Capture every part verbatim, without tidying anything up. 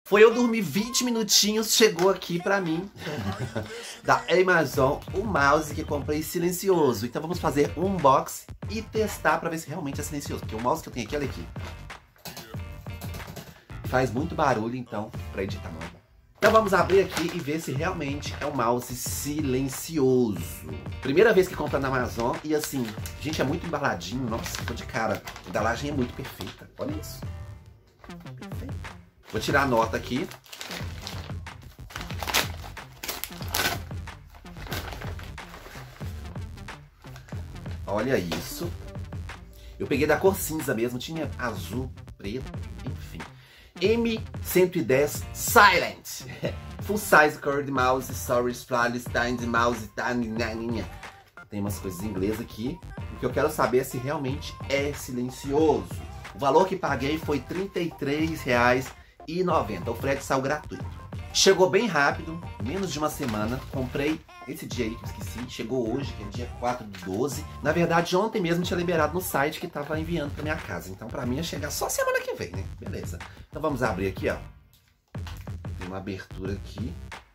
Foi eu dormir vinte minutinhos, chegou aqui pra mim, da Amazon, o mouse que eu comprei silencioso. Então vamos fazer um unboxing e testar pra ver se realmente é silencioso. Porque o mouse que eu tenho aqui, olha aqui, faz muito barulho, então, pra editar não é bom. Então vamos abrir aqui e ver se realmente é um mouse silencioso. Primeira vez que compro na Amazon e assim, gente, é muito embaladinho. Nossa, tô de cara. A embalagem é muito perfeita. Olha isso. Perfeito. Vou tirar a nota aqui. Olha isso. Eu peguei da cor cinza mesmo, tinha azul, preto, enfim. M cento e dez Silent. Full size curved mouse, storage flawless, tiny mouse, tiny. Tem umas coisas em inglês aqui. O que eu quero saber é se realmente é silencioso. O valor que paguei foi trinta e três reais e noventa centavos. O frete saiu gratuito. Chegou bem rápido, menos de uma semana. Comprei esse dia aí que eu esqueci. Chegou hoje, que é dia quatro do doze. Na verdade, ontem mesmo tinha liberado no site que tava enviando pra minha casa. Então pra mim ia chegar só semana que vem, né? Beleza. Então vamos abrir aqui, ó. Tem uma abertura aqui.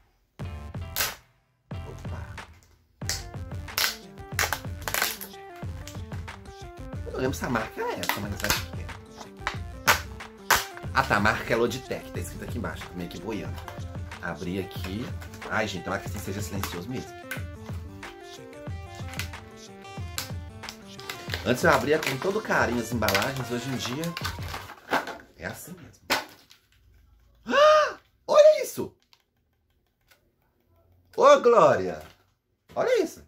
Opa. Eu não lembro se a marca é essa, mas acho que é. Ah tá, a marca é Logitech, tá escrito aqui embaixo, tô meio que boiando. Abrir aqui. Ai, gente, tomara que assim seja silencioso mesmo. Antes eu abria com todo carinho as embalagens, hoje em dia é assim mesmo. Ah, olha isso! Ô, Glória! Olha isso!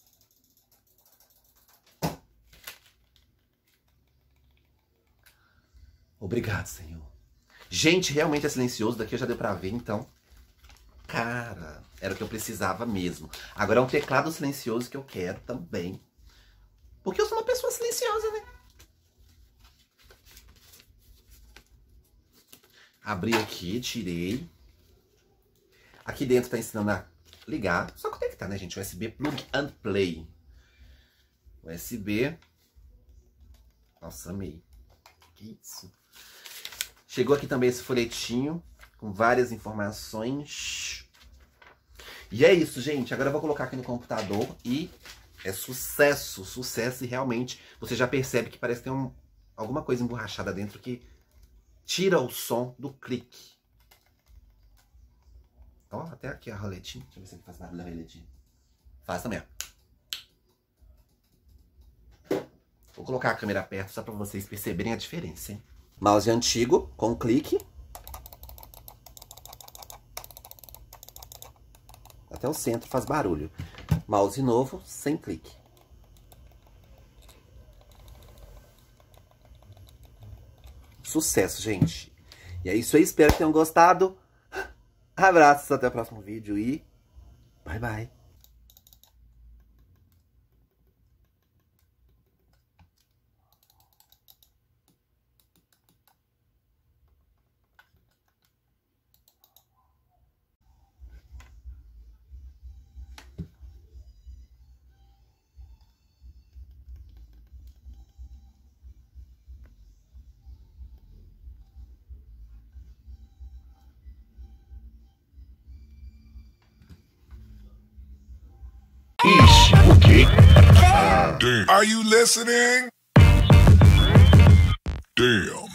Obrigado, Senhor. Gente, realmente é silencioso. Daqui já deu pra ver, então. Cara, era o que eu precisava mesmo. Agora é um teclado silencioso que eu quero também. Porque eu sou uma pessoa silenciosa, né? Abri aqui, tirei. Aqui dentro tá ensinando a ligar. Só conectar, né, gente? U S B Plug and Play. U S B. Nossa, amei. Que isso? Chegou aqui também esse folhetinho com várias informações. E é isso, gente. Agora eu vou colocar aqui no computador e é sucesso, sucesso. E realmente você já percebe que parece ter um, alguma coisa emborrachada dentro que tira o som do clique. Ó, até aqui a roletinha. Deixa eu ver se ele faz barulho da roletinha. Faz também, ó. Vou colocar a câmera perto só para vocês perceberem a diferença, hein? Mouse antigo, com clique. Até o centro faz barulho. Mouse novo, sem clique. Sucesso, gente. E é isso aí, espero que tenham gostado. Abraços, até o próximo vídeo e bye, bye. Ixi, o quê? Damn. Are you listening? Damn.